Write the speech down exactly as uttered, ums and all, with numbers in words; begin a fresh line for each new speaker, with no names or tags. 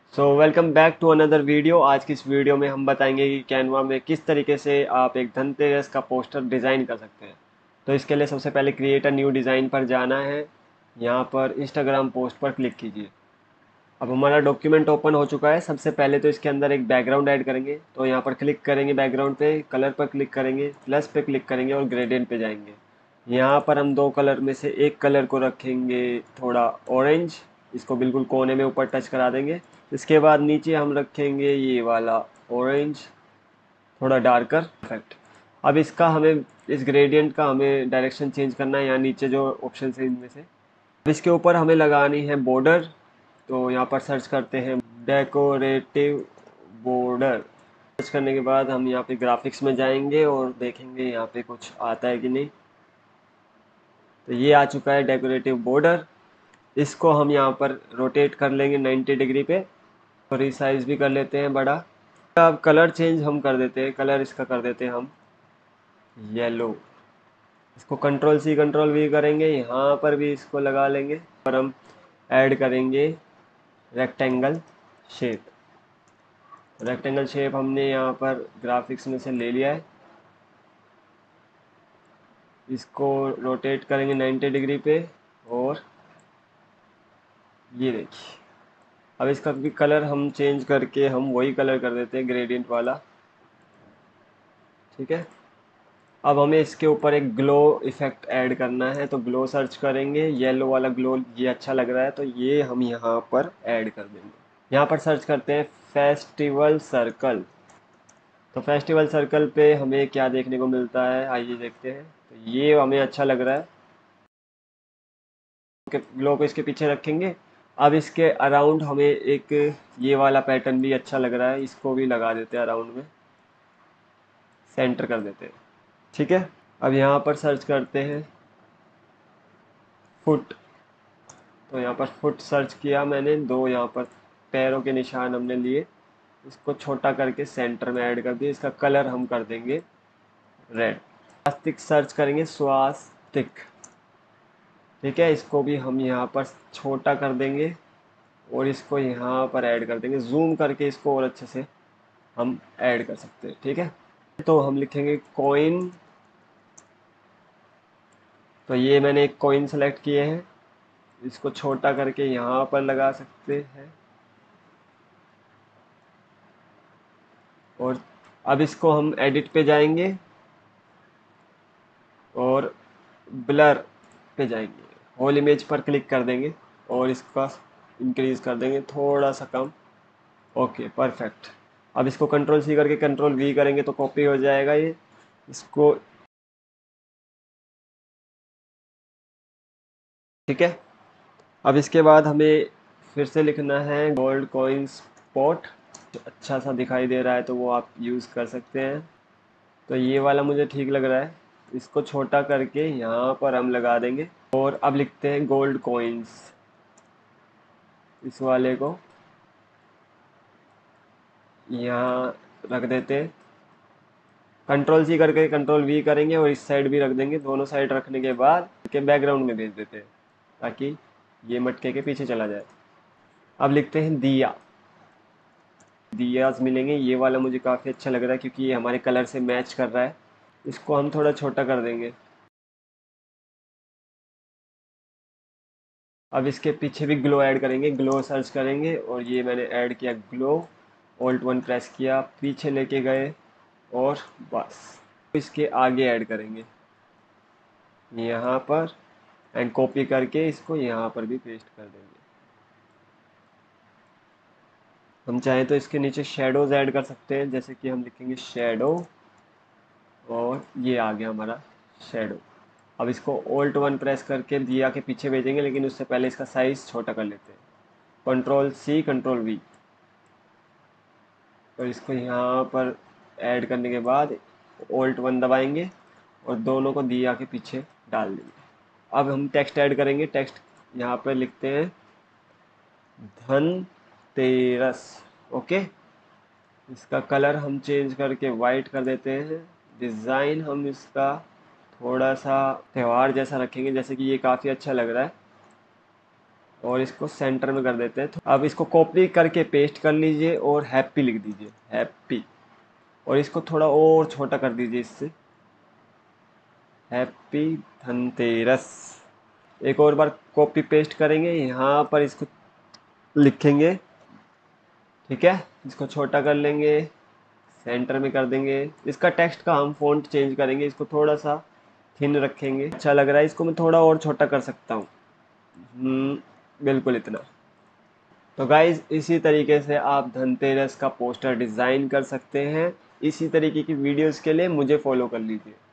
So welcome back to another video. आज की इस वीडियो में हम बताएंगे कि कैनवा में किस तरीके से आप एक धनतेरस का पोस्टर डिज़ाइन कर सकते हैं। तो इसके लिए सबसे पहले क्रिएट अ न्यू डिज़ाइन पर जाना है। यहाँ पर इंस्टाग्राम पोस्ट पर क्लिक कीजिए। अब हमारा डॉक्यूमेंट ओपन हो चुका है। सबसे पहले तो इसके अंदर एक बैकग्राउंड ऐड करेंगे, तो यहाँ पर क्लिक करेंगे, बैकग्राउंड पे कलर पर क्लिक करेंगे, प्लस पे क्लिक करेंगे और ग्रेडियंट पे जाएंगे। यहाँ पर हम दो कलर में से एक कलर को रखेंगे थोड़ा ऑरेंज, इसको बिल्कुल कोने में ऊपर टच करा देंगे। इसके बाद नीचे हम रखेंगे ये वाला ऑरेंज, थोड़ा डार्कर। परफेक्ट। अब इसका हमें, इस ग्रेडियंट का हमें डायरेक्शन चेंज करना है। यहाँ नीचे जो ऑप्शन है इनमें से अब इसके ऊपर हमें लगानी है बॉर्डर। तो यहाँ पर सर्च करते हैं डेकोरेटिव बॉर्डर। सर्च करने के बाद हम यहाँ पे ग्राफिक्स में जाएंगे और देखेंगे यहाँ पे कुछ आता है कि नहीं। तो ये आ चुका है डेकोरेटिव बॉर्डर। इसको हम यहाँ पर रोटेट कर लेंगे नाइन्टी डिग्री पे और रिसाइज भी कर लेते हैं बड़ा। अब कलर चेंज हम कर देते हैं, कलर इसका कर देते हैं हम येलो। इसको कंट्रोल सी कंट्रोल वी करेंगे, यहाँ पर भी इसको लगा लेंगे और हम ऐड करेंगे रेक्टेंगल शेप। रेक्टेंगल शेप हमने यहाँ पर ग्राफिक्स में से ले लिया है। इसको रोटेट करेंगे नाइन्टी डिग्री पे और ये देखिए। अब इसका भी कलर हम चेंज करके हम वही कलर कर देते हैं ग्रेडियंट वाला। ठीक है। अब हमें इसके ऊपर एक ग्लो इफेक्ट ऐड करना है, तो ग्लो सर्च करेंगे, येलो वाला ग्लो ये अच्छा लग रहा है तो ये हम यहाँ पर ऐड कर देंगे। यहाँ पर सर्च करते हैं फेस्टिवल सर्कल। तो फेस्टिवल सर्कल पे हमें क्या देखने को मिलता है, आइए देखते हैं। तो ये हमें अच्छा लग रहा है, ग्लो को इसके पीछे रखेंगे। अब इसके अराउंड हमें एक ये वाला पैटर्न भी अच्छा लग रहा है, इसको भी लगा देते हैं अराउंड में, सेंटर कर देते हैं। ठीक है। अब यहाँ पर सर्च करते हैं फुट। तो यहाँ पर फुट सर्च किया मैंने, दो यहाँ पर पैरों के निशान हमने लिए, इसको छोटा करके सेंटर में ऐड कर दिया। इसका कलर हम कर देंगे रेड। स्वास्तिक सर्च करेंगे, स्वास्तिक। ठीक है। इसको भी हम यहाँ पर छोटा कर देंगे और इसको यहाँ पर ऐड कर देंगे, जूम करके इसको और अच्छे से हम ऐड कर सकते हैं। ठीक है। तो हम लिखेंगे कॉइन। तो ये मैंने एक कॉइन सेलेक्ट किए हैं, इसको छोटा करके यहाँ पर लगा सकते हैं। और अब इसको हम एडिट पे जाएंगे और ब्लर पे जाएंगे, होल इमेज पर क्लिक कर देंगे और इसका इंक्रीज कर देंगे थोड़ा सा कम। Okay perfect. अब इसको कंट्रोल सी करके कंट्रोल वी करेंगे तो कॉपी हो जाएगा ये। इसको ठीक है। अब इसके बाद हमें फिर से लिखना है गोल्ड कॉइन स्पॉट। अच्छा सा दिखाई दे रहा है तो वो आप यूज़ कर सकते हैं। तो ये वाला मुझे ठीक लग रहा है, इसको छोटा करके यहाँ पर हम लगा देंगे। और अब लिखते हैं गोल्ड कॉइन्स, इस वाले को यहाँ रख देते हैं। कंट्रोल सी करके कंट्रोल वी करेंगे और इस साइड भी रख देंगे। दोनों साइड रखने के बाद के बैकग्राउंड में भेज देते हैं ताकि ये मटके के पीछे चला जाए। अब लिखते हैं दिया। दियाज मिलेंगे, ये वाला मुझे काफ़ी अच्छा लग रहा है क्योंकि ये हमारे कलर से मैच कर रहा है। इसको हम थोड़ा छोटा कर देंगे। अब इसके पीछे भी ग्लो ऐड करेंगे, ग्लो सर्च करेंगे और ये मैंने ऐड किया ग्लो। ऑल्ट वन प्रेस किया, पीछे लेके गए और बस इसके आगे ऐड करेंगे यहाँ पर एंड कॉपी करके इसको यहाँ पर भी पेस्ट कर देंगे। हम चाहें तो इसके नीचे शेडोज ऐड कर सकते हैं, जैसे कि हम लिखेंगे शेडो और ये आ गया हमारा शेडो। अब इसको ऑल्ट वन प्रेस करके दिया के पीछे भेजेंगे, लेकिन उससे पहले इसका साइज़ छोटा कर लेते हैं। कंट्रोल सी कंट्रोल वी और इसको यहाँ पर ऐड करने के बाद ऑल्ट वन दबाएंगे और दोनों को दिया के पीछे डाल देंगे। अब हम टेक्स्ट ऐड करेंगे। टेक्स्ट यहाँ पर लिखते हैं धन तेरस। ओके। इसका कलर हम चेंज करके वाइट कर देते हैं। डिज़ाइन हम इसका थोड़ा सा त्यौहार जैसा रखेंगे, जैसे कि ये काफ़ी अच्छा लग रहा है। और इसको सेंटर में कर देते हैं। तो अब इसको कॉपी करके पेस्ट कर लीजिए और हैप्पी लिख दीजिए, हैप्पी। और इसको थोड़ा और छोटा कर दीजिए इससे, हैप्पी धनतेरस। एक और बार कॉपी पेस्ट करेंगे, यहाँ पर इसको लिखेंगे, ठीक है। इसको छोटा कर लेंगे, सेंटर में कर देंगे। इसका टेक्स्ट का हम फ़ॉन्ट चेंज करेंगे, इसको थोड़ा सा थिन रखेंगे। अच्छा लग रहा है, इसको मैं थोड़ा और छोटा कर सकता हूँ, हम्म, बिल्कुल इतना। तो गाइज इसी तरीके से आप धनतेरस का पोस्टर डिज़ाइन कर सकते हैं। इसी तरीके की वीडियोस के लिए मुझे फॉलो कर लीजिए।